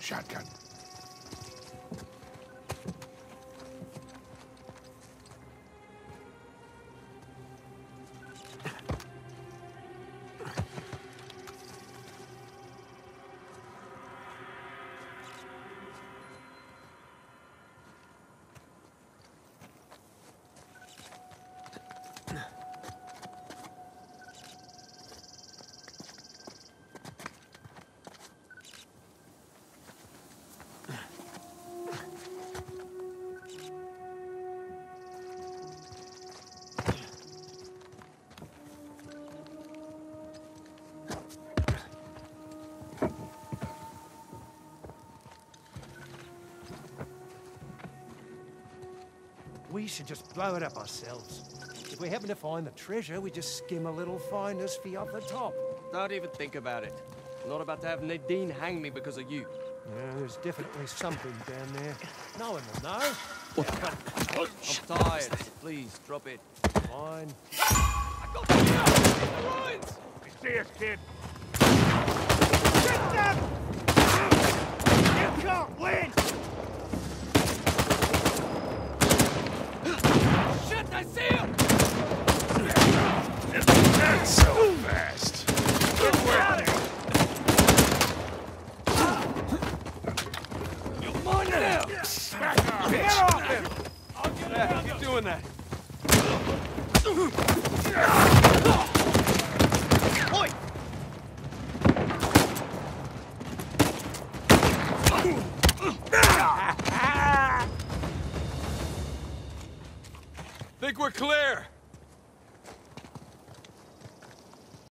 Shotgun. We should just blow it up ourselves. If we happen to find the treasure, we just skim a little finder's fee off the top. Don't even think about it. I'm not about to have Nadine hang me because of you. Yeah, there's definitely something down there. No one will know. I'm tired. Please, drop it. Fine. I got the lines! You see us, kid? Get them! You can't win! Shit, I see him! Not so fast. Get with me. You're mine now! Back off. Get off him! I'll get yeah, keep doing that. Oi! Think we're clear.